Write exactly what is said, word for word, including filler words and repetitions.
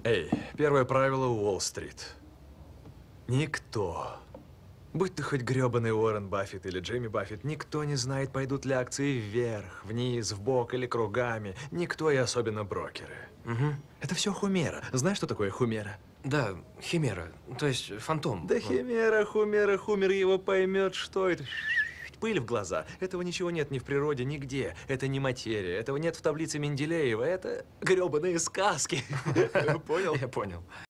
Эй, первое правило Уолл-стрит. Никто, будь ты хоть грёбаный Уоррен Баффет или Джимми Баффет, никто не знает, пойдут ли акции вверх, вниз, вбок или кругами. Никто, и особенно брокеры. Угу. Это все хумера. Знаешь, что такое хумера? Да, химера, то есть фантом. Да химера, хумера, хумер его поймет, что это. Пыль в глаза. Этого ничего нет ни в природе, нигде. Это не материя. Этого нет в таблице Менделеева. Это грёбаные сказки. Понял? Я понял.